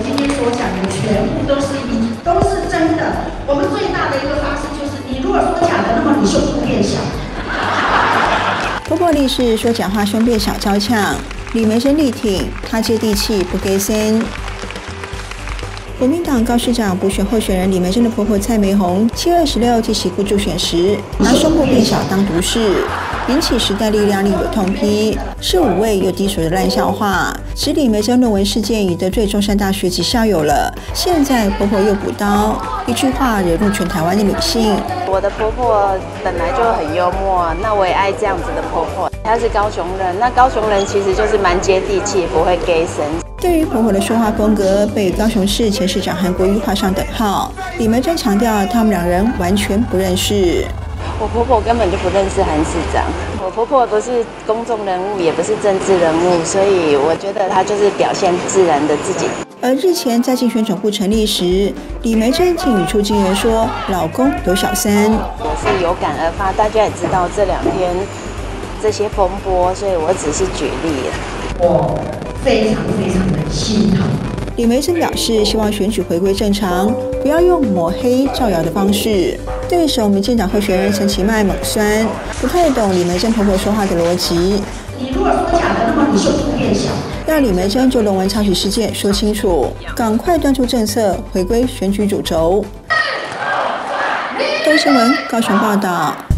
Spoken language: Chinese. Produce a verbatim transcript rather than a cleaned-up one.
今天所讲的全部都是一都是真的。我们最大的一个方式就是，你如果说假的，那么你胸部变小。 婆婆立誓说假话，胸变小招呛。李梅珍力挺，她接地气，不给森。国民党高市长补选候选人李梅珍的婆婆蔡梅红，七月十六进行顾助选时，拿胸部变小当毒誓，引起时代力量立委痛批，是五位又低俗的烂笑话。指李梅珍论文事件已得罪中山大学及校友了，现在婆婆又补刀，一句话惹怒全台湾的女性。 我的婆婆本来就很幽默，那我也爱这样子的婆婆。她是高雄人，那高雄人其实就是蛮接地气，不会给神。 对于婆婆的说话风格被高雄市前市长韩国瑜画上等号，李梅珍强调他们两人完全不认识。 我婆婆根本就不认识韩市长，我婆婆不是公众人物，也不是政治人物，所以我觉得她就是表现自然的自己。 而日前在竞选总部成立时，李梅珍竟语出惊人说老公有小三。 我是有感而发，大家也知道这两天这些风波，所以我只是举例。 我非常非常的心疼。 李梅珍表示，希望选举回归正常，不要用抹黑造谣的方式。对手民进党候选人陈其迈猛酸，不太懂李梅珍婆婆说话的逻辑。 你如果说假的，那么你胸部变小。 要李梅珍就论文抄袭事件说清楚，赶快端出政策，回归选举主轴。东新闻高雄报道。